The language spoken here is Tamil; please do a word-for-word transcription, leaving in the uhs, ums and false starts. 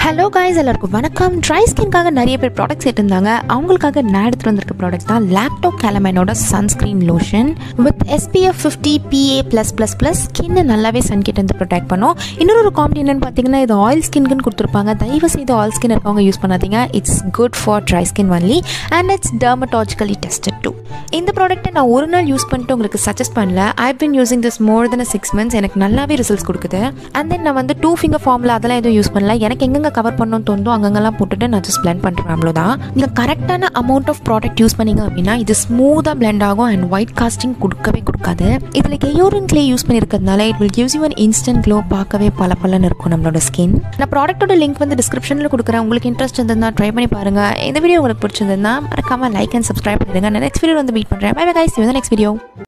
Hello guys, எல்லாருக்கும் வணக்கம். ட்ரை ஸ்கின்காக நிறைய பேர் ப்ராடக்ட்ஸ் எடுத்திருந்தாங்க. அவங்களுக்காக நான் எடுத்துட்டு வந்திருக்க ப்ராடக்ட் தான் lacto calamine sunscreen lotion with S P F fifty P A plus plus plus ஸ்கின்னை நல்லாவே சன் கிட்ட இருந்து ப்ரொடெக்ட் பண்ணும். இன்னொரு ஒரு காமெடி என்னன்னு பார்த்தீங்கன்னா இது ஆயில் ஸ்கின்க்குன்னு கொடுத்துருப்பாங்க. தயவு செய்து ஆயில் ஸ்கின் இருக்கவங்க யூஸ் பண்ணாதீங்க. It's good for dry skin only and it's dermatologically tested too. இந்த ப்ராடக்ட்டை நான் ஒரு நாள் யூஸ் பண்ணிட்டு உங்களுக்கு சஜஸ்ட் பண்ணல. I been using this more than six months. எனக்கு நல்லாவே ரிசல்ட்ஸ் கொடுக்குது. அண்ட் தென் நான் வந்து டூ ஃபிங்கர் ஃபார்மில் அதெல்லாம் எதுவும் யூஸ் பண்ணல. எனக்கு எங்கெங்க கவர் பண்ணணும்னு தோணுதோ அங்கெல்லாம் போட்டுட்டு நான் ஜஸ்ட் பிளெண்ட் பண்ணுறேன், அவ்வளோதான். நீங்கள் கரெக்டான அமௌண்ட் ஆஃப் ப்ராடக்ட் யூஸ் பண்ணிங்க அப்படின்னா இது ஸ்மூத்தாக பிளெண்ட் ஆகும் அண்ட் ஒயிட் காஸ்டிங் கொடுக்கவே கொடுக்காது. இதில் கெயோரின் கிளே யூஸ் பண்ணியிருக்கிறதுனால it will gives you an instant glow. பார்க்கவே பல பலன்னு இருக்கும் நம்மளோட ஸ்கின். நான் ப்ராடக்ட்டோட லிங்க் வந்து டிஸ்கிரிப்ஷனில் கொடுக்குறேன். உங்களுக்கு இன்ட்ரெஸ்ட் இருந்ததுன்னா ட்ரை பண்ணி பாருங்கள். இந்த வீடியோ உங்களுக்கு பிடிச்சிருந்ததுன்னா மறக்காம லைக் அண்ட் சப்ஸ்கிரைப் பண்ணிடுங்க. நான் நெக்ஸ்ட் வீடியோ வந்து மீட் பண்ணுறேன். Bye bye guys, see you in the next video.